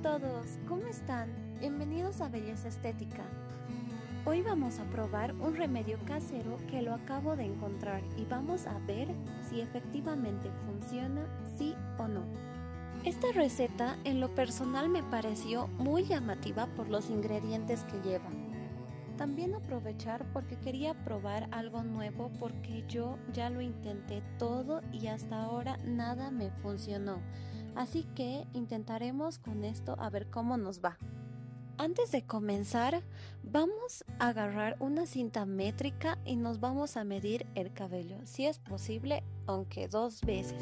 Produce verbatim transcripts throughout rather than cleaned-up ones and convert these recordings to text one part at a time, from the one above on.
todos, ¿cómo están? Bienvenidos a Belleza Estética. Hoy vamos a probar un remedio casero que lo acabo de encontrar y vamos a ver si efectivamente funciona, sí o no. Esta receta en lo personal me pareció muy llamativa por los ingredientes que lleva. También aprovechar porque quería probar algo nuevo porque yo ya lo intenté todo y hasta ahora nada me funcionó. Así que intentaremos con esto a ver cómo nos va. Antes de comenzar, vamos a agarrar una cinta métrica y nos vamos a medir el cabello, si es posible, aunque dos veces.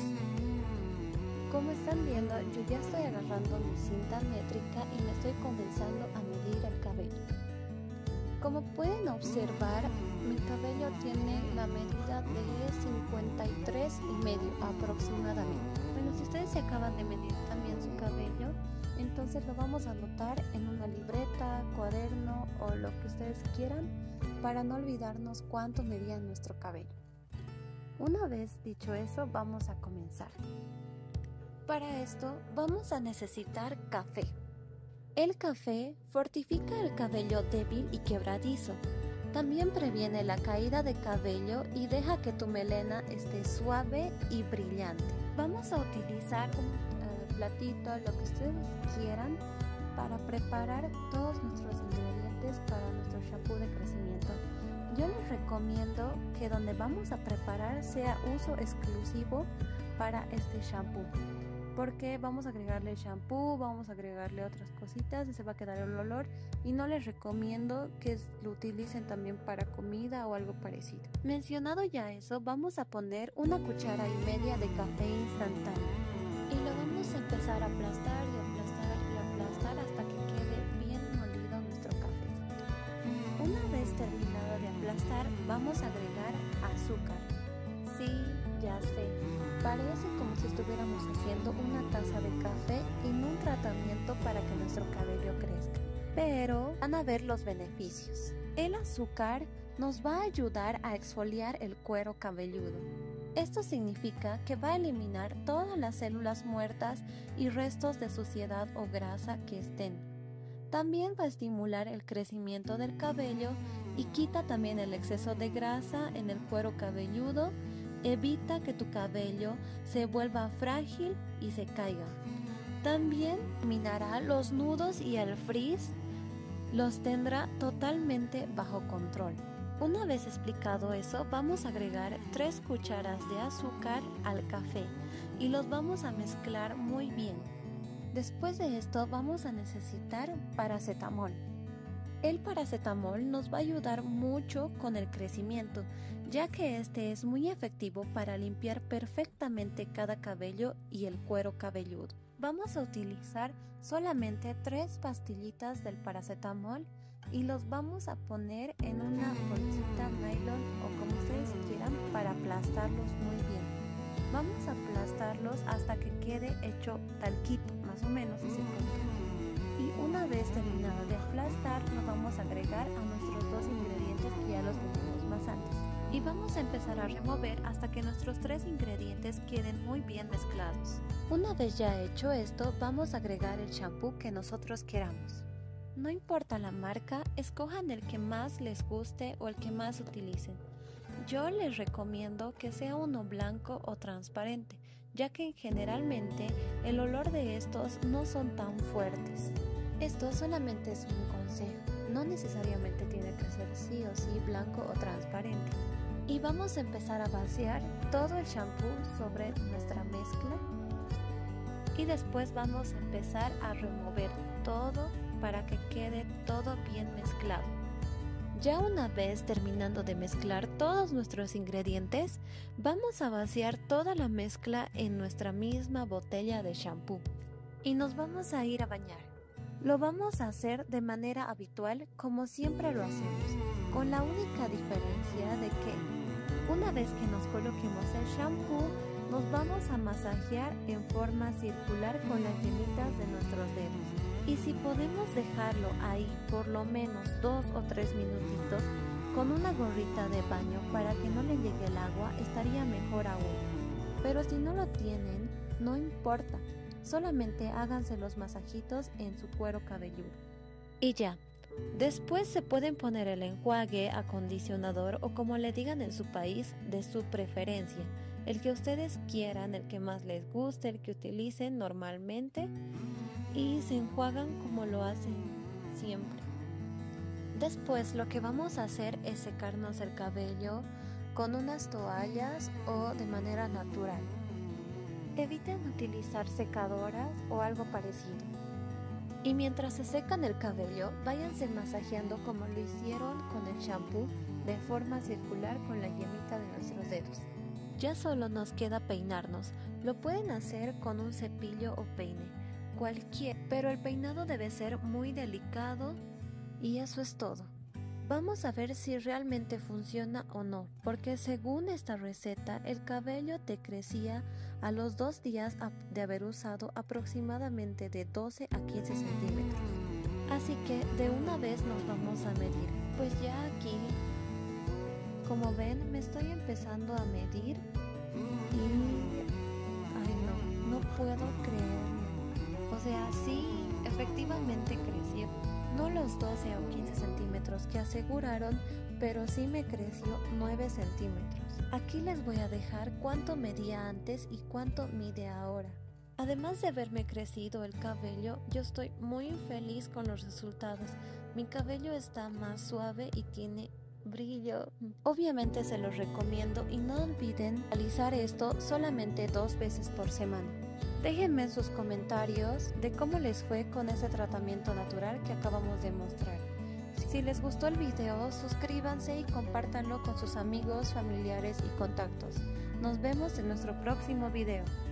Como están viendo, yo ya estoy agarrando mi cinta métrica y me estoy comenzando a medir el cabello. Como pueden observar, mi cabello tiene la medida de cincuenta y tres y medio aproximadamente. Bueno, si ustedes se acaban de medir también su cabello, entonces lo vamos a anotar en una libreta, cuaderno o lo que ustedes quieran para no olvidarnos cuánto medía nuestro cabello. Una vez dicho eso, vamos a comenzar. Para esto vamos a necesitar café. El café fortifica el cabello débil y quebradizo. También previene la caída de cabello y deja que tu melena esté suave y brillante. Vamos a utilizar un uh, platito, lo que ustedes quieran, para preparar todos nuestros ingredientes para nuestro shampoo de crecimiento. Yo les recomiendo que donde vamos a preparar sea uso exclusivo para este shampoo, porque vamos a agregarle shampoo, vamos a agregarle otras cositas y se va a quedar el olor, y no les recomiendo que lo utilicen también para comida o algo parecido. Mencionado ya eso, vamos a poner una cuchara y media de café instantáneo y lo vamos a empezar a aplastar y aplastar y aplastar hasta que quede bien molido nuestro cafecito. Una vez terminado de aplastar, vamos a agregar azúcar. Sí, ya sé, parece como si estuviéramos haciendo una taza de café en un tratamiento para que nuestro cabello crezca, pero van a ver los beneficios. El azúcar nos va a ayudar a exfoliar el cuero cabelludo. Esto significa que va a eliminar todas las células muertas y restos de suciedad o grasa que estén. También va a estimular el crecimiento del cabello y quita también el exceso de grasa en el cuero cabelludo. Evita que tu cabello se vuelva frágil y se caiga. También eliminará los nudos y el frizz, los tendrá totalmente bajo control. Una vez explicado eso, vamos a agregar tres cucharas de azúcar al café y los vamos a mezclar muy bien. Después de esto vamos a necesitar paracetamol. El paracetamol nos va a ayudar mucho con el crecimiento, ya que este es muy efectivo para limpiar perfectamente cada cabello y el cuero cabelludo. Vamos a utilizar solamente tres pastillitas del paracetamol y los vamos a poner en una bolsita nylon o como ustedes quieran para aplastarlos muy bien. Vamos a aplastarlos hasta que quede hecho talquito, más o menos ese punto. Y una vez terminado de aplastar, lo vamos a agregar a nuestros dos ingredientes que ya los teníamos más antes. Y vamos a empezar a remover hasta que nuestros tres ingredientes queden muy bien mezclados. Una vez ya hecho esto, vamos a agregar el shampoo que nosotros queramos. No importa la marca, escojan el que más les guste o el que más utilicen. Yo les recomiendo que sea uno blanco o transparente, ya que generalmente el olor de estos no son tan fuertes. Esto solamente es un consejo, no necesariamente tiene que ser sí o sí blanco o transparente. Y vamos a empezar a vaciar todo el shampoo sobre nuestra mezcla y después vamos a empezar a remover todo para que quede todo bien mezclado. Ya una vez terminando de mezclar todos nuestros ingredientes, vamos a vaciar toda la mezcla en nuestra misma botella de shampoo y nos vamos a ir a bañar. Lo vamos a hacer de manera habitual como siempre lo hacemos, con la única diferencia de que una vez que nos coloquemos el shampoo, nos vamos a masajear en forma circular con las yemitas de nuestros dedos. Y si podemos dejarlo ahí por lo menos dos o tres minutitos con una gorrita de baño para que no le llegue el agua, estaría mejor aún. Pero si no lo tienen, no importa. solamente háganse los masajitos en su cuero cabelludo. Y ya, después se pueden poner el enjuague, acondicionador o como le digan en su país, de su preferencia, el que ustedes quieran, el que más les guste, el que utilicen normalmente, y se enjuagan como lo hacen siempre. Después lo que vamos a hacer es secarnos el cabello con unas toallas o de manera natural. Eviten utilizar secadoras o algo parecido. Y mientras se secan el cabello, váyanse masajeando como lo hicieron con el shampoo, de forma circular con la yemita de nuestros dedos. Ya solo nos queda peinarnos. Lo pueden hacer con un cepillo o peine, cualquier, pero el peinado debe ser muy delicado y eso es todo. Vamos a ver si realmente funciona o no, porque según esta receta, el cabello te crecía a los dos días de haber usado aproximadamente de doce a quince centímetros. Así que de una vez nos vamos a medir. Pues ya aquí, como ven, me estoy empezando a medir y... ay no, no puedo creerlo. O sea, sí, efectivamente creció. No los doce o quince centímetros que aseguraron, pero sí me creció nueve centímetros. Aquí les voy a dejar cuánto medía antes y cuánto mide ahora. Además de haberme crecido el cabello, yo estoy muy feliz con los resultados. Mi cabello está más suave y tiene brillo. Obviamente se los recomiendo y no olviden realizar esto solamente dos veces por semana. Déjenme en sus comentarios de cómo les fue con ese tratamiento natural que acabamos de mostrar. Si les gustó el video, suscríbanse y compártanlo con sus amigos, familiares y contactos. Nos vemos en nuestro próximo video.